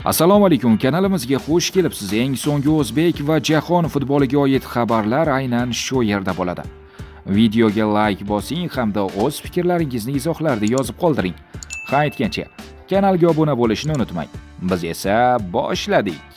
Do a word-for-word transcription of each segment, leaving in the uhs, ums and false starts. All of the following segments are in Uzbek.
Assalomu alaykum, kanalimizga xush kelibsiz. Eng so'nggi o'zbek va jahon futboliga oid xabarlar aynan shu yerda bo'ladi. Videoga like bosing hamda o'z fikrlaringizni izohlarda yozib qoldiring. Ha aytgancha, kanalga obuna bo'lishni unutmang. Biz esa boshladik.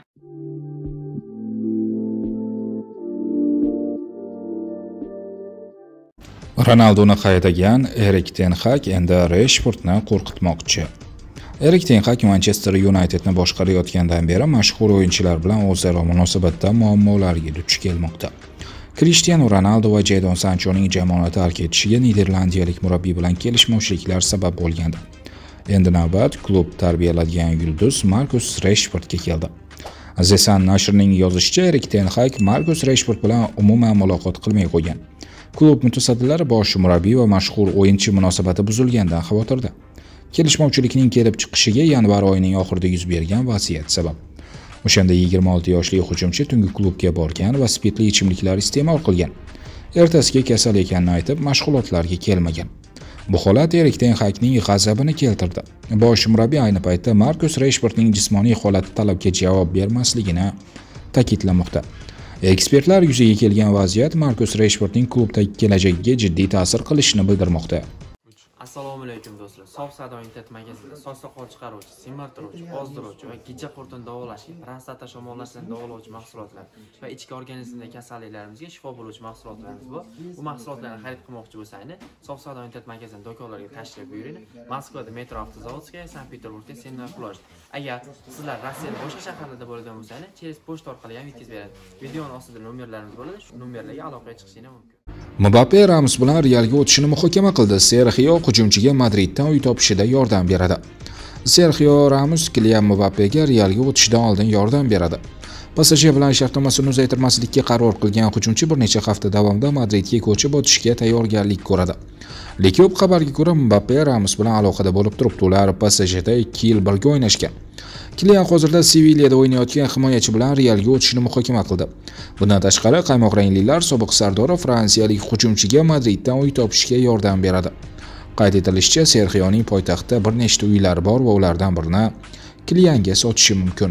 Ronaldoni qaytagan Erik ten Hag endi Rashfordni qo'rqitmoqchi. Erik ten Hag Manchester Unitedni boshqarayotgandan beri mashhur o'yinchilar bilan o'zaro munosabatda muammolarga duch kelmoqda. Cristiano Ronaldo va Jadon Sanchoning jamoani tark etishiga niderlandiyalik murabbiy bilan kelishmovchiliklar sabab bo'lgandi. Endi navbat klub tarbiyaladigan yulduz Marcus Rashfordga keldi. The Sun nashrining yozishicha, Erik ten Hag Marcus Rashford bilan umuman muloqot qilmay qo'ygan. Klub mutasaddilari bosh murabbiy va mashhur o'yinchi munosabati buzilgandan xavotirda. Kelishmovchilikning kelib chiqishiga yanvar oyining oxirida yuz bergan vaziyat sabab. O'shanda yigirma olti yoshli hujumchi tungi klubga borgan va spirtli ichimliklar iste'mol qilgan. Ertasiga kasal ekanini aytib, mashg'ulotlarga kelmagan. Bu holat Erik ten Hagning g'azabini keltirdi. Bosh murabbiy ayni paytda Marcus Rashfordning jismoniy holati talabga javob bermasligini ta'kidlamoqda. Ekspertlar yuzaga kelgan vaziyat Marcus Rashfordning klubdagi kelajagiga jiddiy ta'sir qilishini bildirmoqda. Assalomu alaykum do'stlar. Sof Sado internet magazinida soch soqol chiqaruvchi, semirtiruvchi, ozdiruvchi va gijja qurtini davolash, prostata shamollashini davolovchi mahsulotlar va ichki organizmdagi kasalliklarimizga shifo bo'luvchi mahsulotlarimiz bor. Bu mahsulotlarni xarid qilmoqchi bo'lsangiz, Sof Sado internet magazin do'konlariga tashrif buyuring. Moskvada Metro avtozavodskiy, Sankt-Peterburgda Sennoy Plaj. Agar sizlar Rossiyada boshqa shaharlarda bo'ladigan bo'lsangiz, через pochta orqali ham yetkazib beradi. Videoning ostida nomerlarimiz bo'ladi. Shu nomerlarga aloqaga chiqishingiz mumkin. Mbappe Ramos bilan Realga o'tishini muhokama qildi. Serxio hujumchiga Madriddan uy topishida yordam beradi. Serxio Ramos Kylian Mbappega Realga o'tishidan oldin yordam beradi. P S J bilan shartnomasini uzaytirmaslikka qaror qilgan hujumchi bir necha hafta davomida Madridga ko'chib o'tishga tayyorgarlik ko'radi. Lekop xabarga ko'ra, Mbappe Ramos bilan aloqada bo'lib turibdi. Ular P S Jda ikki yil birga o'ynashgan. Kylian hozirda Sevillada o'ynayotgan himoyachi bilan Realga o'tishni muhokama qildi. Bundan tashqari, qaymoq ranglilar sobiq sardori fransiyalik hujumchiga Madriddan uy topishga yordam beradi. Qayd etilishicha, Serxioning poytaxtda bir nechta uylari bor va ulardan birini Kylianga sotishi mumkin.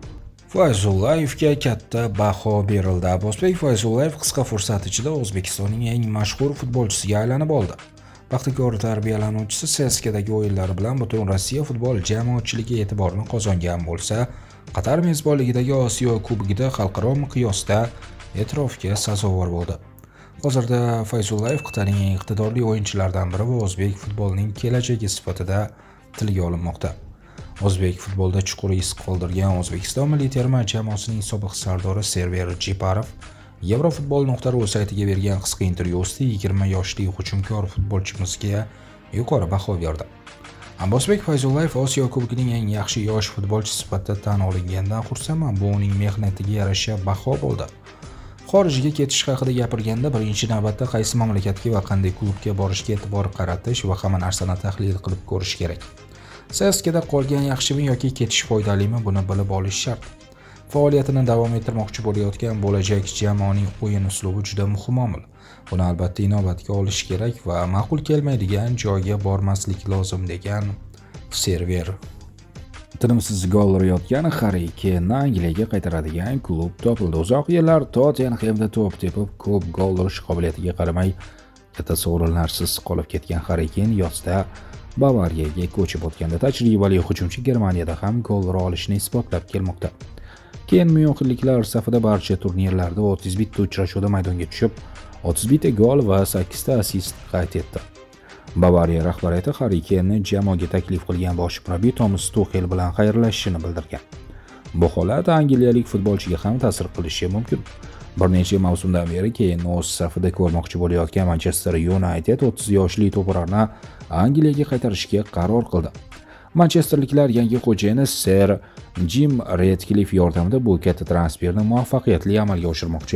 Fayzullayevga katta baho berildi. Abbosbek Fayzullayev qisqa fursat ichida O'zbekistonning eng mashhur futbolchisiga aylanib oldi. Paxtakor tarbiyalanuvchisi C S K'dagi o'yinlari bilan butun Rossiya futbol jamoatchiligi e'tiborini qozongan bo'lsa, Qatar mezbonligidagi Osiyo Kubogida xalqaro miqyosda e'tirofga sazovor bo'ldi. Hozirda Fayzullayev Qit'aning eng iqtidorli o'yinchilaridan biri va o'zbek futbolining kelajagi sifatida tilga olinmoqda. O'zbek futbolda chuqur iz qoldirgan O'zbekiston milliy terma jamoasining sobiq sardori Server Jiparov Eurofutbol nuqta ru saytiga bergan qisqa intervyusida yigirma yoshli hujumkor futbolchimizga yuqori baho berdi. Abbosbek Fayzullayev Osiyo Kubogining eng yaxshi yosh futbolchi sifatida tan olingandan xursandman. Bu uning mehnatiga yarasha baho bo'ldi. Xorijga ketish haqida gapirganda birinchi navbatda qaysi mamlakatga va qanday klubga borishga e'tibor qaratish va hamma narsani tahlil qilib ko'rish kerak. C S K'da qolgan yaxshimi yoki ketish foydalimi, buni bilib olish shart. Faoliyatini davom ettirmoqchi bo'layotgan bo'lajak jamoaning o'yin uslubi juda muhim omil. Buni albatta inobatga olish kerak va ma'qul kelmaydigan joyga bormaslik lozim, degan Server. Tinimsiz gol urayotgan Harry Kane'ni Angliyaga qaytaradigan klub topildi. Uzoq yillar Tottenhamda to'p tepib, ko'p gol urish qobiliyatiga qaramay, katta sovrinlarsiz qolib ketgan Harry Kane yozda Bavariyaga ko'chib o'tganda tajribali hujumchi Germaniyada ham gol ura olishini isbotlab kelmoqda. Keyin myunxenliklar safida barcha turnirlarda o'ttiz bitta uchrashuvda maydonga tushib, o'ttiz bitta gol va sakkizta assist qayd etdi. Bavariya rahbariyati Harry Kane'ni jamoaga taklif qilgan bosh murabbiy Thomas Tuchel bilan xayrlashishini bildirgan. Bu holat angliyalik futbolchiga ham ta'sir qilishi mumkin. Bir necha mavsumdan beri Kane o'z safida ko'rmoqchi bo'layotgan Manchester United o'ttiz yoshli to'purarni Angliyaga qaytarishga qaror qildi. Manchesterliklar yangi xo'jayini Sir Jim Ratcliffe yordamida bu katta transferni muvaffaqiyatli amalga oshirmoqchi.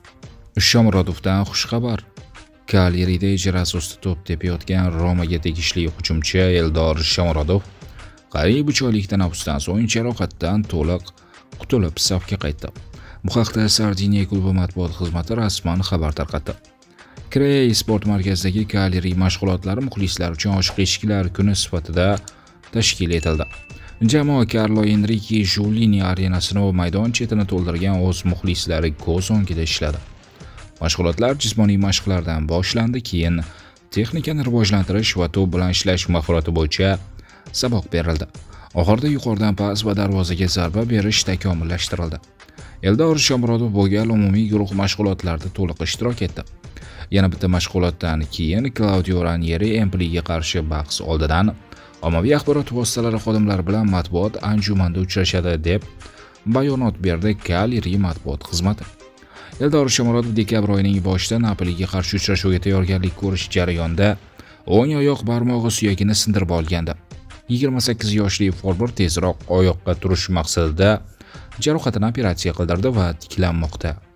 Shomurodovdan xushxabar. Kalyerida ijara asosida to'p tepayotgan Romaga tegishli hujumchi Eldor Shomurodov qariyb uch oylik tanaffusdan so'ng jarohatdan to'liq qutulib safga qaytdi. Bu haqda Sardiniya klubi matbuot xizmati rasman xabar tarqatdi. Krey sport markazidagi Kalyeri mashg'ulotlari muxlislar uchun ochiq eshiklar kuni sifatida tashkil etildi. Jamoa Carlo Enrique Giulini arenasini va maydon chetini to'ldirgan o'z muxlislari ko'z o'ngida ishladi. Mashg'ulotlar jismoniy mashqlardan boshlandi, keyin texnikani rivojlantirish va to'p bilan ishlash mahorati bo'yicha saboq berildi. Oxirida yuqoridan pas va darvozaga zarba berish takomillashtirildi. Eldor Shomurodov bo'lgan umumiy guruh mashg'ulotlarida to'liq ishtirok etdi. Yana bitta mashg'ulotdan keyin Claudio Ranieri Empoliga qarshi bahs oldidan ommaviy axborot vositalari xodimlari bilan matbuot anjumanda uchrashadi deb bayonot berdi Cagliari matbuot xizmati. Eldor Shomurodov dekabr oyining boshida Napoliga qarshi uchrashuvga tayyorgarlik ko'rish jarayonida o'ng oyoq barmog'i suyagini sindirib olgandi. yigirma sakkiz yoshli forvard tezroq oyoqqa turish maqsadida jarohatini operatsiya qildirdi va tiklanmoqda.